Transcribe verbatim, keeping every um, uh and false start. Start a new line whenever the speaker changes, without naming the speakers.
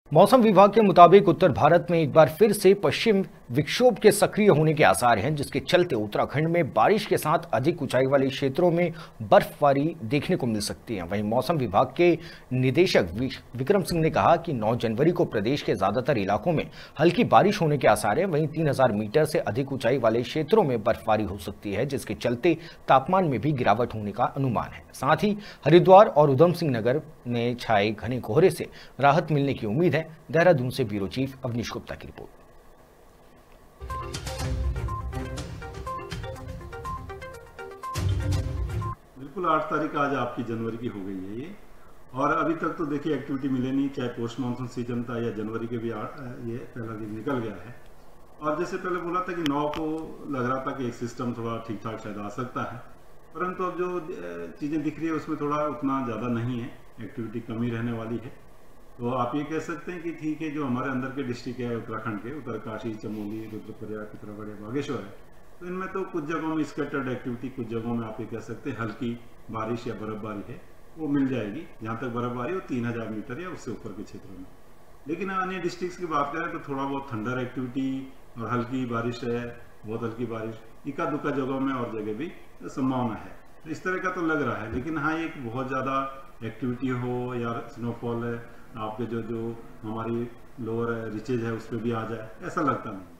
मौसम विभाग के मुताबिक उत्तर भारत में एक बार फिर से पश्चिम विक्षोभ के सक्रिय होने के आसार हैं, जिसके चलते उत्तराखंड में बारिश के साथ अधिक ऊंचाई वाले क्षेत्रों में बर्फबारी देखने को मिल सकती है। वहीं मौसम विभाग के निदेशक विक्रम सिंह ने कहा कि नौ जनवरी को प्रदेश के ज्यादातर इलाकों में हल्की बारिश होने के आसार है। वहीं तीन हजार मीटर से अधिक ऊंचाई वाले क्षेत्रों में बर्फबारी हो सकती है, जिसके चलते तापमान में भी गिरावट होने का अनुमान है। साथ ही हरिद्वार और उधम सिंह नगर में छाए घने कोहरे से राहत मिलने की उम्मीद है। देहरादून से ब्यूरो चीफ अवनीश गुप्ता की रिपोर्ट।
बिल्कुल आठ तारीख आज आपकी जनवरी की हो गई है ये, और अभी तक तो देखिए एक्टिविटी मिले नहीं, चाहे पोस्ट मानसून सीजन था या जनवरी के भी ये पहला दिन निकल गया है। और जैसे पहले बोला था कि नौ को लग रहा था कि एक सिस्टम थोड़ा ठीक ठाक शायद आ सकता है, परंतु अब जो चीज़ें दिख रही है उसमें थोड़ा उतना ज़्यादा नहीं है, एक्टिविटी कमी रहने वाली है। तो आप ये कह सकते हैं कि ठीक है, जो हमारे अंदर के डिस्ट्रिक्ट है उत्तराखंड के, उत्तरकाशी, चमोली, रुद्रप्रयाग, पिथौरागढ़, बागेश्वर है, तो इनमें तो कुछ जगहों में स्कैटर्ड एक्टिविटी, कुछ जगहों में आप ये कह सकते हैं हल्की बारिश या बर्फबारी है वो मिल जाएगी। जहाँ तक बर्फबारी हो तीन हजार मीटर या उससे ऊपर के क्षेत्रों में। लेकिन अन्य डिस्ट्रिक्ट्स की बात करें तो थोड़ा बहुत थंडर एक्टिविटी और हल्की बारिश है, बहुत हल्की बारिश इक्का दुक्का जगहों में और जगह भी संभावना है। तो इस तरह का तो लग रहा है, लेकिन हाँ एक बहुत ज़्यादा एक्टिविटी हो या स्नोफॉल है आपके जो जो हमारी लोअर रिचेज है उस पर भी आ जाए, ऐसा लगता नहीं।